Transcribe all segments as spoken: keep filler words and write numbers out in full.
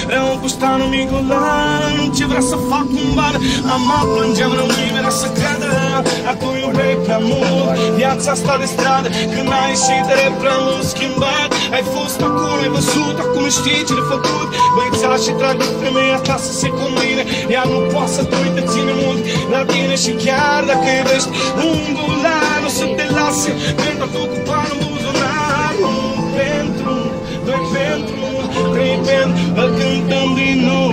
E un bustanul miculan ce vrea să fac un ban. Ama plângeam, rămâi venea să creadă. Acum iubei prea mult viața asta de stradă. Când ai ieșit de prea mult schimbat. Ai fost acolo, ai văzut, acum știi ce de făcut. Băițala și dragă femeia ta să se combine. Ea nu poate să te uite, ține mult la tine. Și chiar dacă iubești un bulan, o să te lase pentru a tu cu banul în buzunar. Unul pentru, doi pentru, trei pentru, îl cântăm din nou.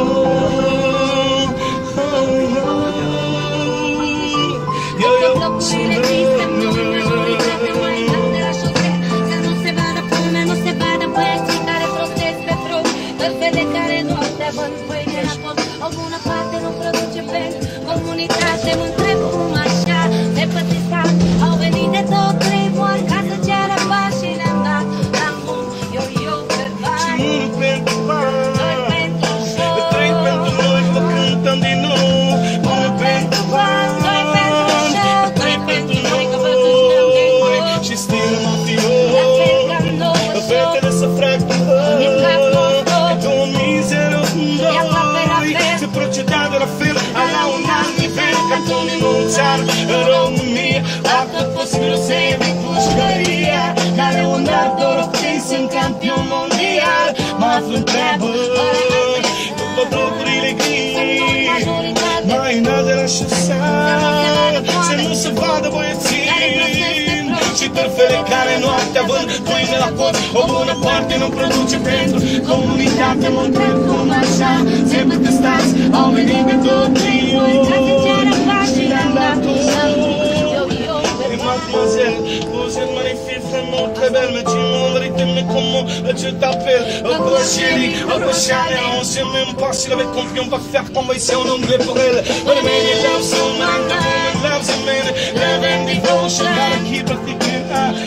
Eu, eu, Locurile triste, majoritate mai dau de la șosea. Să nu se vadă până, nu se vadă băieții care prostesc pe drum. Îl vede care noaptea vând pâine la pot. O bună parte nu produce pentru comunitate. Mă întreb cum așa de pătristat. Au venit de două, trei ori ca să ceară bani și le-am dat la bun. Eu, eu, pe bani. Și unul pentru bani, doi pentru șor, trei pentru noi, vă cântăm din nou. Unul pentru bani, doi pentru șor, trei pentru noi, că vă cântăm de noi. și stilul mafios, La fel ca noi, fetele să fractură, e ca noi, e două mii zero e aproape la doi, fel. se procedează la fel, la un alt nivel, ca tot din mulți ani în România, a tot posibil să evit pușcăria, care un art europei sunt campion mondial, mă aflu în treabă, după blocurile gri, mai înalt de la șosea, să nu se vadă băieții. Și târfele care noaptea vând pâine la cot. O bună parte nu produce pentru comunitate. Mă întreb cum așa se poate stați. Au venit de două, trei ori și le-am dat tot. Et mademoiselle, vous êtes magnifique, vraiment très belle. Mais tu m'en vérité, mais comment je t'appelle? Oh quoi chérie, oh quoi Chanel. On sait même pas si avec confiance on va faire tomber ici en anglais pour elle. But the man you love so man, the woman loves a man. Love and devotion, gotta keep it thinking.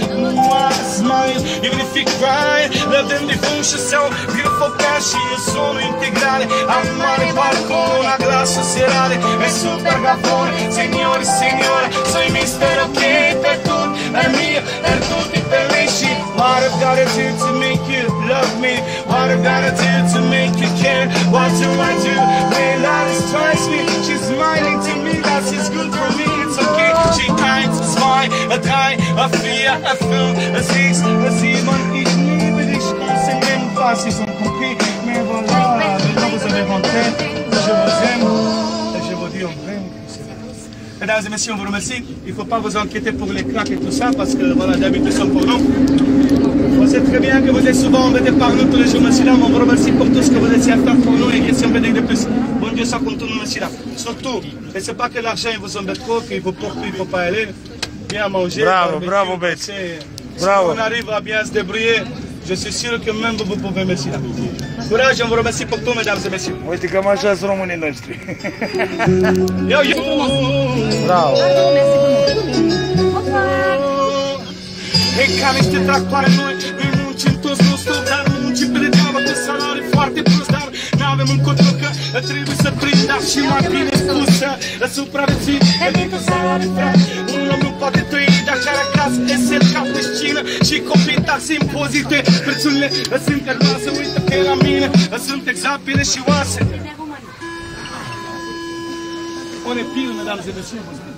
Smile, even if you cry. Love and devotion, so beautiful passion. Sono integrale, al mare balcone, una glassa serale. È super gaffone, signori, signore. Soy mister ok per tutti, è mio, per tutti, per lei. What I've gotta do to make you love me? What I've gotta do to make you care? What do I do when life strikes me? She's smiling to me, that's just good for me. It's okay, she kind to smile. A try, a fear, a film, a six, a seven. Ich liebe dich, qu'on sait même pas si sont compris. Mais voilà, maintenant vous avez rentré. Je vous aime et je vous dis en vrai. Mesdames et messieurs, on vous remercie. Il ne faut pas vous inquiéter pour les claques et tout ça, parce que voilà, d'habitude, ils sont pour nous. On sait très bien que vous êtes souvent embêtés par nous tous les jours, merci là, mais on vous remercie pour tout ce que vous étiez à faire pour nous et si on peut dire de plus. Bon Dieu, ça compte tout nous, merci là. Surtout, et c'est pas que l'argent il vous embête trop, qu'il vous porte, il ne faut pas aller. Bien manger. Bravo, bravo, bête. Bravo. Si on arrive à bien se débrouiller, je suis sûr que même vous pouvez, merci là. Curaj, on vous remercie pour tout, mesdames et messieurs. Uite, cam așa sunt românii noștri. Yo, yo! Bravo! Hei, ca niște tractoare noi, noi muncim toți nostru, dar muncim pe degeaba, cu salarii foarte prost, dar n-avem încotro că trebuie să trăim, dar și mai bine spus să supraviețuim. Adică salarii frate, un om nu poate trăi, dacă are acasă, eser ca piscină și copii taxe impozite. Prețurile sunt cărnoase, uite că la mine sunt exact pile și oase. On est pile, mesdames et messieurs.